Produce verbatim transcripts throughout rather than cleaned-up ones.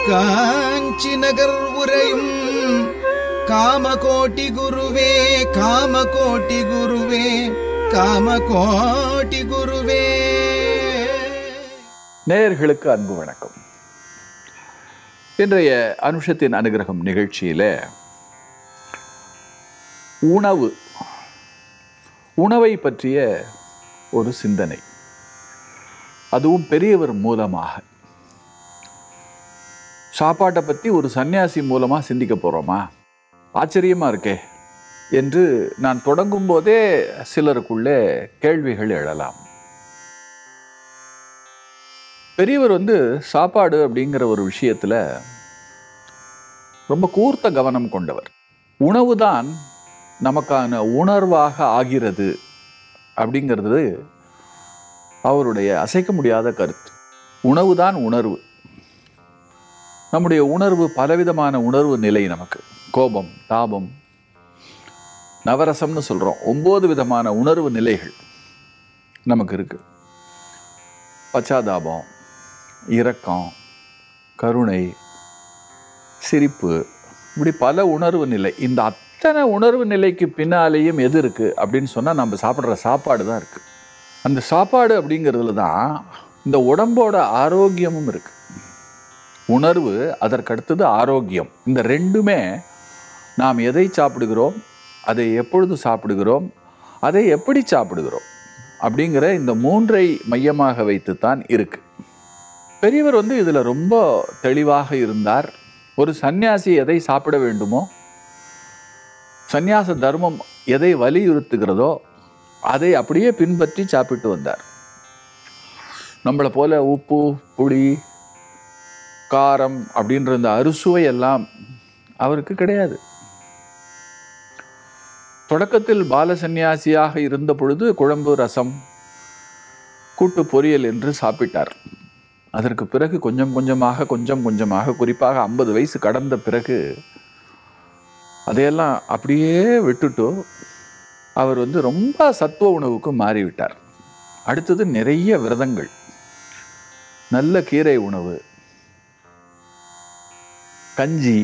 காஞ்சி நகர் உரையும் காமகோட்டி குருவே காமகோட்டி குருவே காமகோட்டி குருவே. நேயர்களுக்கு அன்பு வணக்கம். இன்றைய அனுஷத்தின் அனுகிரகம் நிகழ்ச்சியில உணவு உணவை பற்றிய ஒரு சிந்தனை, அதுவும் பெரியவர் மூலமாக. சாப்பாட்டை பற்றி ஒரு சன்னியாசி மூலமாக சிந்திக்க போகிறோமா? ஆச்சரியமாக இருக்கே என்று நான் தொடங்கும் போதே சிலருக்குள்ளே கேள்விகள் எழலாம். பெரியவர் வந்து சாப்பாடு அப்படிங்கிற ஒரு விஷயத்தில் ரொம்ப கூர்த்த கவனம் கொண்டவர். உணவு தான் நமக்கான உணர்வாக ஆகிறது அப்படிங்கிறது அவருடைய அசைக்க முடியாத கருத்து. உணவு தான் உணர்வு. நம்முடைய உணர்வு பலவிதமான உணர்வு நிலை. நமக்கு கோபம், தாபம், நவரசம்னு சொல்கிறோம். ஒம்பது விதமான உணர்வு நிலைகள் நமக்கு இருக்கு. பச்சாதாபம், இரக்கம், கருணை, சிரிப்பு, இப்படி பல உணர்வு நிலை. இந்த அத்தனை உணர்வு நிலைக்கு பின்னாலேயும் எது இருக்குது அப்படின்னு சொன்னால் நம்ம சாப்பிட்ற சாப்பாடு தான் இருக்குது. அந்த சாப்பாடு அப்படிங்கிறதுல தான் இந்த உடம்போட ஆரோக்கியமும் இருக்குது. உணர்வு, அதற்கடுத்தது ஆரோக்கியம். இந்த ரெண்டுமே நாம் எதை சாப்பிடுகிறோம், அதை எப்பொழுது சாப்பிடுகிறோம், அதை எப்படி சாப்பிடுகிறோம் அப்படிங்கிற இந்த மூன்றை மையமாக வைத்துத்தான் இருக்கு. பெரியவர் வந்து இதில் ரொம்ப தெளிவாக இருந்தார். ஒரு சன்னியாசி எதை சாப்பிட வேண்டுமோ, சந்நியாச தர்மம் எதை வலியுறுத்துகிறதோ அதை அப்படியே பின்பற்றி சாப்பிட்டு வந்தார். நம்மளை போல உப்பு, புளி, காரம் அப்படின்ற இந்த அறுசுவை எல்லாம் அவருக்கு கிடையாது. தொடக்கத்தில் பால சந்நியாசியாக இருந்த பொழுது குழம்பு, ரசம், கூட்டு பொரியல் என்று சாப்பிட்டார். அதற்கு பிறகு கொஞ்சம் கொஞ்சமாக கொஞ்சம் கொஞ்சமாக குறிப்பாக ஐம்பது வயசு கடந்த பிறகு அதையெல்லாம் அப்படியே விட்டுட்டு அவர் வந்து ரொம்ப சத்துவ உணவுக்கு மாறிவிட்டார். அடுத்தது நிறைய விரதங்கள், நல்ல கீரை உணவு, கஞ்சி,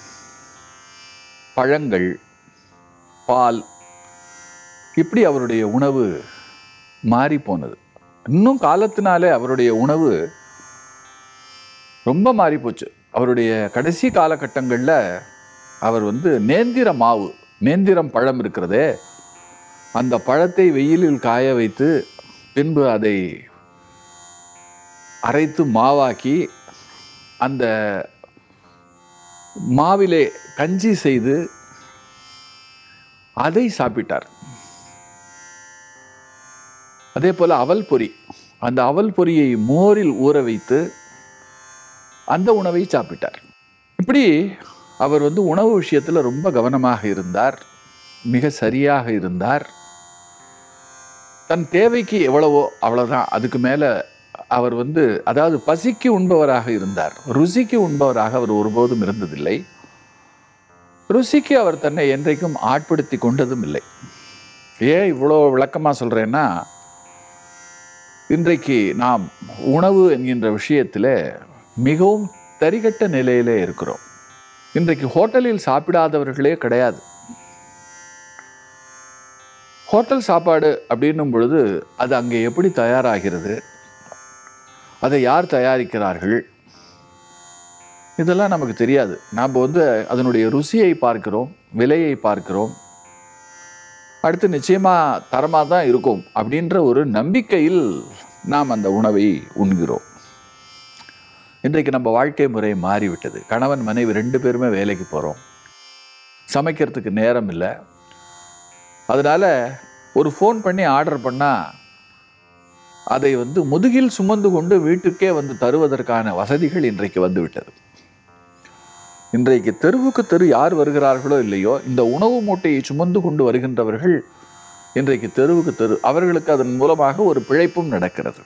பழங்கள், பால், இப்படி அவருடைய உணவு மாறி போனது. இன்னும் காலத்தினாலே அவருடைய உணவு ரொம்ப மாறி போச்சு. அவருடைய கடைசி காலகட்டங்களில் அவர் வந்து நேந்திர மாவு, நேந்திரம் பழம் இருக்கிறதே, அந்த பழத்தை வெயிலில் காய வைத்து பின்பு அதை அரைத்து மாவாக்கி அந்த மாவிலே கஞ்சி செய்து அதை சாப்பிட்டார். அதே போல் அவல் பொரி, அந்த அவல் பொரியை மோரில் ஊற வைத்து அந்த உணவை சாப்பிட்டார். இப்படி அவர் வந்து உணவு விஷயத்தில் ரொம்ப கவனமாக இருந்தார், மிக சரியாக இருந்தார். தன் தேவைக்கு எவ்வளவோ அவ்வளோதான், அதுக்கு மேலே அவர் வந்து, அதாவது பசிக்கு உண்பவராக இருந்தார், ருசிக்கு உண்பவராக அவர் ஒருபோதும் இருந்ததில்லை. ருசிக்கு அவர் தன்னை என்றைக்கும் ஆட்படுத்தி கொண்டதும் இல்லை. ஏன் இவ்வளோ விளக்கமாக சொல்கிறேன்னா, இன்றைக்கு நாம் உணவு என்கின்ற விஷயத்தில் மிகவும் தரிகட்ட நிலையிலே இருக்கிறோம். இன்றைக்கு ஹோட்டலில் சாப்பிடாதவர்களே கிடையாது. ஹோட்டல் சாப்பாடு அப்படின்னும் பொழுது அது அங்கே எப்படி தயாராகிறது, அதை யார் தயாரிக்கிறார்கள், இதெல்லாம் நமக்கு தெரியாது. நாம் வந்து அதனுடைய ருசியை பார்க்கிறோம், விலையை பார்க்கிறோம், அடுத்து நிச்சயமாக தரமாக தான் இருக்கும் அப்படின்ற ஒரு நம்பிக்கையில் நாம் அந்த உணவை உண்கிறோம். இன்றைக்கு நம்ம வாழ்க்கை முறை மாறிவிட்டது. கணவன் மனைவி ரெண்டு பேருமே வேலைக்கு போகிறோம், சமைக்கிறதுக்கு நேரம் இல்லை. அதனால் ஒரு ஃபோன் பண்ணி ஆர்டர் பண்ணால் அதை வந்து முதுகில் சுமந்து கொண்டு வீட்டுக்கே வந்து தருவதற்கான வசதிகள் இன்றைக்கு வந்துவிட்டது. இன்றைக்கு தெருவுக்கு தெரு யார் வருகிறார்களோ இல்லையோ, இந்த உணவு மூட்டையை சுமந்து கொண்டு வருகின்றவர்கள் இன்றைக்கு தெருவுக்கு தெரு, அவர்களுக்கு அதன் மூலமாக ஒரு பிழைப்பும் நடக்கிறது.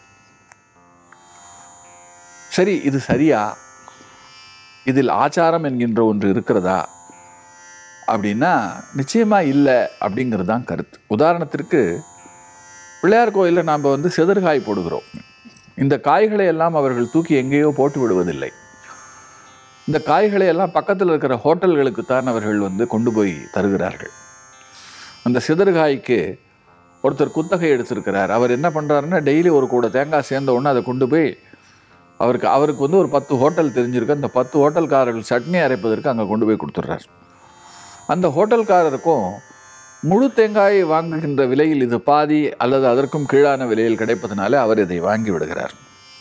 சரி, இது சரியா? இதில் ஆச்சாரம் என்கின்ற ஒன்று இருக்கிறதா அப்படின்னா நிச்சயமாக இல்லை அப்படிங்கிறது தான் கருத்து. உதாரணத்திற்கு பிள்ளையார் கோயிலில் நாம் வந்து செதற்காய் போடுகிறோம். இந்த காய்களை எல்லாம் அவர்கள் தூக்கி எங்கேயோ போட்டு விடுவதில்லை. இந்த காய்களை எல்லாம் பக்கத்தில் இருக்கிற ஹோட்டல்களுக்கு தான் அவர்கள் வந்து கொண்டு போய் தருகிறார்கள். அந்த சிதறுகாய்க்கு ஒருத்தர் குத்தகை எடுத்திருக்கிறார். அவர் என்ன பண்ணுறாருன்னா, டெய்லி ஒரு கூட தேங்காய் சேர்ந்த உடனே அதை கொண்டு போய் அவருக்கு அவருக்கு வந்து ஒரு பத்து ஹோட்டல் தெரிஞ்சிருக்கு. அந்த பத்து ஹோட்டல்காரர்கள் சட்னி அரைப்பதற்கு அங்கே கொண்டு போய் கொடுத்துட்றார். அந்த ஹோட்டல்காரருக்கும் முழு தேங்காய் வாங்குகின்ற விலையில் இது பாதி அல்லது அதற்கும் கீழான விலையில் கிடைப்பதனால அவர் இதை வாங்கி விடுகிறார்.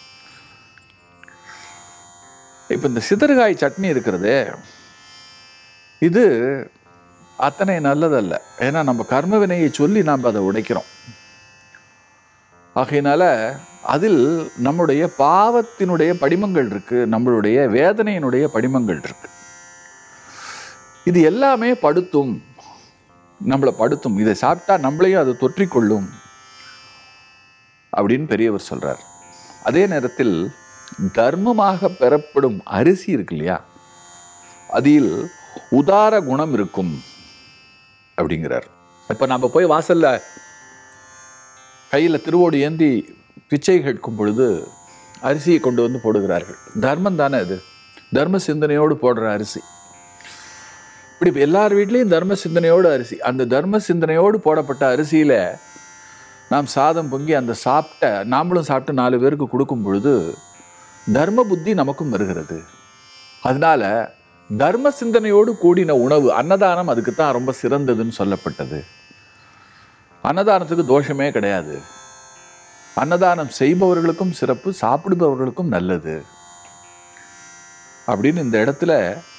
இப்போ இந்த சிதறுகாய் சட்னி இருக்கிறது, இது அத்தனை நல்லதல்ல. ஏன்னா நம்ம கர்ம வினையை சொல்லி நாம் அதை உடைக்கிறோம். ஆகையினால அதில் நம்முடைய பாவத்தினுடைய படிமங்கள் இருக்கு, நம்மளுடைய வேதனையினுடைய படிமங்கள் இருக்கு. இது எல்லாமே படுத்தும், நம்மளை படுத்தும். இதை சாப்பிட்டா நம்மளையும் அது தொற்றிக்கொள்ளும் அப்படின்னு பெரியவர் சொல்றார். அதே நேரத்தில் தர்மமாக பெறப்படும் அரிசி இருக்கு இல்லையா, அதில் உதார குணம் இருக்கும் அப்படிங்கிறார். இப்ப நம்ம போய் வாசல்ல கையில திருவோடு ஏந்தி பிச்சை கேட்கும் பொழுது அரிசியை கொண்டு வந்து போடுகிறார்கள். தர்மம் தானே அது, தர்ம சிந்தனையோடு போடுற அரிசி. இப்படி எல்லார் வீட்லேயும் தர்ம சிந்தனையோடு அரிசி. அந்த தர்ம சிந்தனையோடு போடப்பட்ட அரிசியில நாம் சாதம் பொங்கி அந்த சாப்பிட்ட நாமளும் சாப்பிட்டு நாலு பேருக்கு கொடுக்கும் பொழுது தர்ம புத்தி நமக்கும் வருகிறது. அதனால தர்ம சிந்தனையோடு கூடின உணவு அன்னதானம் அதுக்கு தான் ரொம்ப சிறந்ததுன்னு சொல்லப்பட்டது. அன்னதானத்துக்கு தோஷமே கிடையாது. அன்னதானம் செய்பவர்களுக்கும் சிறப்பு, சாப்பிடுபவர்களுக்கும் நல்லது அப்படின்னு இந்த இடத்துல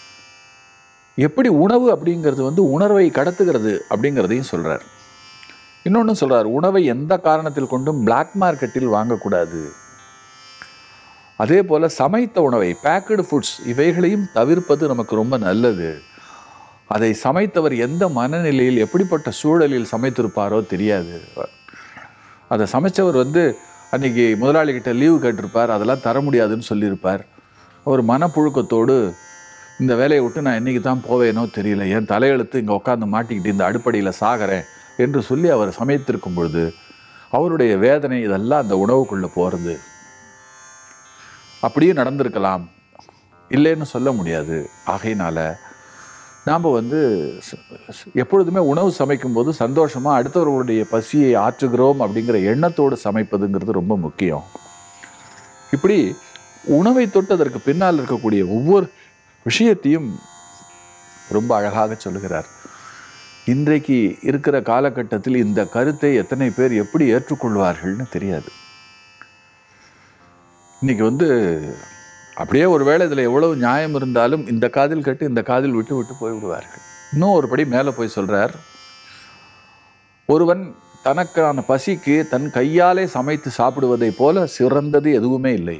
எப்படி உணவு அப்படிங்கிறது வந்து உணர்வை கடத்துகிறது அப்படிங்கிறதையும் சொல்றார். இன்னொன்னு சொல்றார், உணவை எந்த காரணத்தில் கொண்டும் பிளாக் மார்க்கெட்டில் வாங்கக்கூடாது. அதே போல சமைத்த உணவை, பேக்கடு ஃபுட்ஸ், இவைகளையும் தவிர்ப்பது நமக்கு ரொம்ப நல்லது. அதை சமைத்தவர் எந்த மனநிலையில் எப்படிப்பட்ட சூழலில் சமைத்திருப்பாரோ தெரியாது. அதை சமைச்சவர் வந்து அன்னைக்கு முதலாளிகிட்ட லீவு கேட்டிருப்பார், அதெல்லாம் தர முடியாதுன்னு சொல்லியிருப்பார். அவர் மனப்புழுக்கத்தோடு இந்த வேலையை விட்டு நான் என்னைக்கு தான் போவேனோ தெரியல, என் தலையெழுத்து இங்கே உட்காந்து மாட்டிக்கிட்டு இந்த அடுப்படியில் சாகிறேன் என்று சொல்லி அவர் சமைத்திருக்கும் பொழுது அவருடைய வேதனை இதெல்லாம் அந்த உணவுக்குள்ளே போகிறது. அப்படியே நடந்திருக்கலாம், இல்லைன்னு சொல்ல முடியாது. ஆகையினால நாம் வந்து எப்பொழுதுமே உணவு சமைக்கும் போது சந்தோஷமாக அடுத்தவர்களுடைய பசியை ஆற்றுகிறோம் அப்படிங்கிற எண்ணத்தோடு சமைப்பதுங்கிறது ரொம்ப முக்கியம். இப்படி உணவை தொட்டு அதற்கு பின்னால் இருக்கக்கூடிய ஒவ்வொரு விஷயத்தையும் ரொம்ப அழகாக சொல்லுகிறார். இன்றைக்கு இருக்கிற காலகட்டத்தில் இந்த கருத்தை எத்தனை பேர் எப்படி ஏற்றுக்கொள்வார்கள்னு தெரியாது. இன்னைக்கு வந்து அப்படியே ஒரு வேளை இதில் எவ்வளவு நியாயம் இருந்தாலும் இந்த காதில் கட்டு இந்த காதில் விட்டு விட்டு போய் விடுவார்கள். இன்னும் ஒரு படி மேலே போய் சொல்றார், ஒருவன் தனக்கான பசிக்கு தன் கையாலே சமைத்து சாப்பிடுவதை போல சிறந்தது எதுவுமே இல்லை.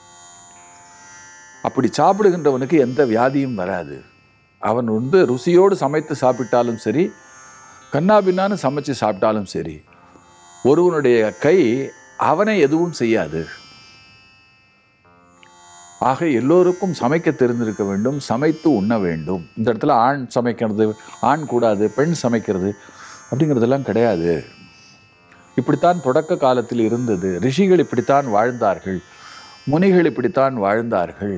அப்படி சாப்பிடுகின்றவனுக்கு எந்த வியாதியும் வராது. அவன் வந்து ருசியோடு சமைத்து சாப்பிட்டாலும் சரி, கண்ணாபின்னான்னு சமைச்சு சாப்பிட்டாலும் சரி, ஒருவனுடைய கை அவனை எதுவும் செய்யாது. ஆக எல்லோருக்கும் சமைக்க தெரிந்திருக்க வேண்டும், சமைத்து உண்ண வேண்டும். இந்த இடத்துல ஆண் சமைக்கிறது, ஆண் கூடாது, பெண் சமைக்கிறது அப்படிங்கிறதெல்லாம் கிடையாது. இப்படித்தான் தொடக்க காலத்தில் இருந்தது. ரிஷிகள் இப்படித்தான் வாழ்ந்தார்கள், முனிகள் இப்படித்தான் வாழ்ந்தார்கள்.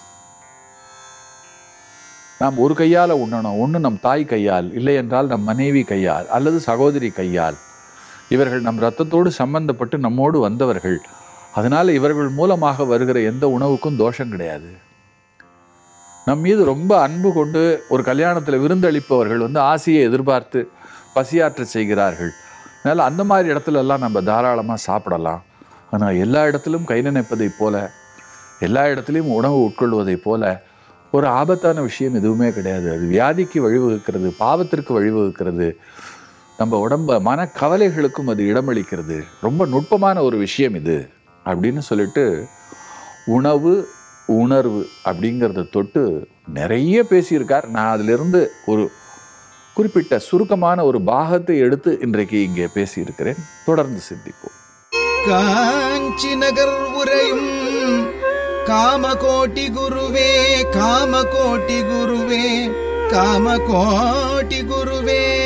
நாம் ஒரு கையால் உண்ணணும். ஒன்று நம் தாய் கையால், இல்லை என்றால் நம் மனைவி கையால் அல்லது சகோதரி கையால். இவர்கள் நம் இரத்தத்தோடு சம்பந்தப்பட்டு நம்மோடு வந்தவர்கள். அதனால் இவர்கள் மூலமாக வருகிற எந்த உணவுக்கும் தோஷம் கிடையாது. நம் மீது ரொம்ப அன்பு கொண்டு ஒரு கல்யாணத்தில் விருந்தளிப்பவர்கள் வந்து ஆசையை எதிர்பார்த்து பசியாற்ற செய்கிறார்கள். அதனால் அந்த மாதிரி இடத்துலலாம் நம்ம தாராளமாக சாப்பிடலாம். ஆனால் எல்லா இடத்திலும் கை நினைப்பதைப் போல, எல்லா இடத்துலையும் உணவு உட்கொள்வதைப் போல ஒரு ஆபத்தான விஷயம் எதுவுமே கிடையாது. அது வியாதிக்கு வழிவகுக்கிறது, பாவத்திற்கு வழிவகுக்கிறது, நம்ம உடம்ப மனக்கவலைகளுக்கும் அது இடமளிக்கிறது. ரொம்ப நுட்பமான ஒரு விஷயம் இது அப்படின்னு சொல்லிட்டு உணவு உணர்வு அப்படிங்கிறத தொட்டு நிறைய பேசியிருக்கார். நான் அதிலிருந்து ஒரு குறிப்பிட்ட சுருக்கமான ஒரு பாகத்தை எடுத்து இன்றைக்கு இங்கே பேசியிருக்கிறேன். தொடர்ந்து சிந்திப்போம். காஞ்சி நகர் உரையும் காமகோட்டி குருவே, காமகோட்டி குருவே, காமகோட்டி குருவே.